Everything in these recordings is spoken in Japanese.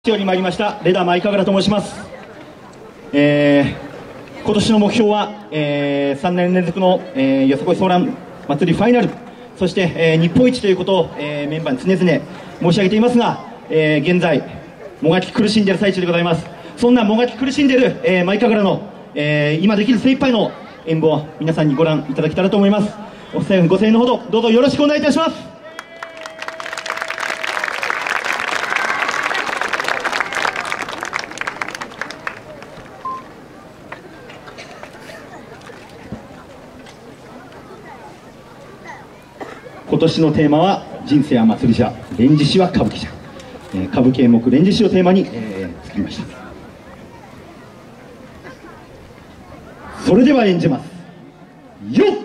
より参りましたレダー前神楽と申します。今年の目標は、3年連続の、よさこいソーラン祭りファイナル、そして、日本一ということを、メンバーに常々申し上げていますが、現在もがき苦しんでいる最中でございます。そんなもがき苦しんでいる、前神楽の、今できる精一杯の演舞を皆さんにご覧いただけたらと思います。ご声援のほどどうぞよろしくお願いいたします。今年のテーマは人生は祭りじゃ、連獅子は歌舞伎じゃ、歌舞伎演目連獅子をテーマに、作りました。それでは演じますよっ。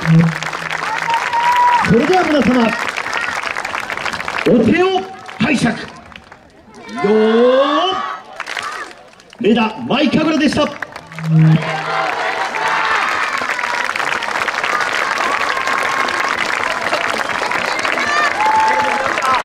それでは皆様、お手を拝借。よー、レーダーマイカグラでした。